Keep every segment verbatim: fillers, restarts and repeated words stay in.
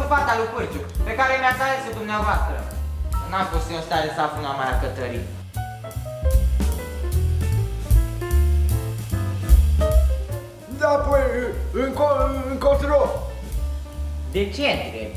fata lui Pârciu, pe care mi-ați ales-o dumneavoastră. N-am fost în stare să aflu una mai Cătărin. Da, păi, încotro. De ce întrebi?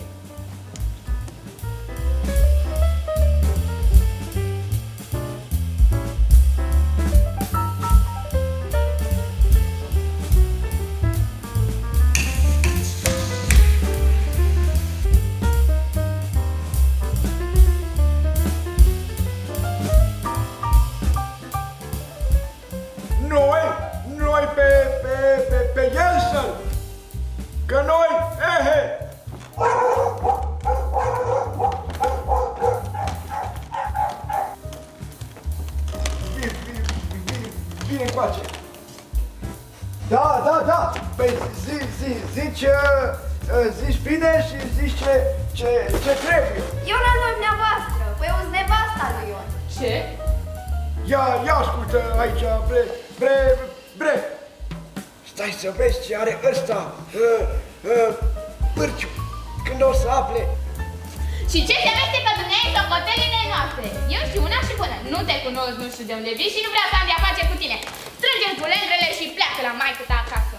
Da, da, da, păi zi, zi, zici, uh, zici bine și zici ce, ce, ce trebuie. Ion al dumneavoastră, păi eu sunt nevasta lui Ion. Ce? Ia, ia ascultă aici, bre, bre, bre. Stai să vezi ce are ăsta, uh, uh, Pârciu, când o să afle. Și ce se veste pe dumneavoastră socotelile noastre? Eu știu una și bună, nu te cunosc, nu știu de unde vii și nu vreau să am de-a face cu tine. Strângem culendrele și pleacă la maică ta acasă.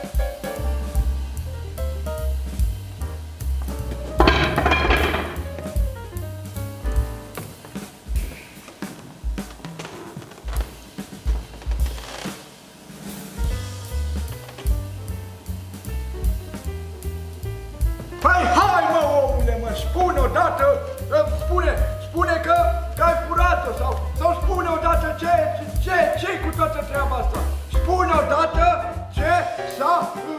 Hai, hai mă, omule, mă, spune odată, spune, spune că, că ai furat-o sau, sau spune odată ce, ce, ce-i cu toată treaba asta. Spune odată ce s-a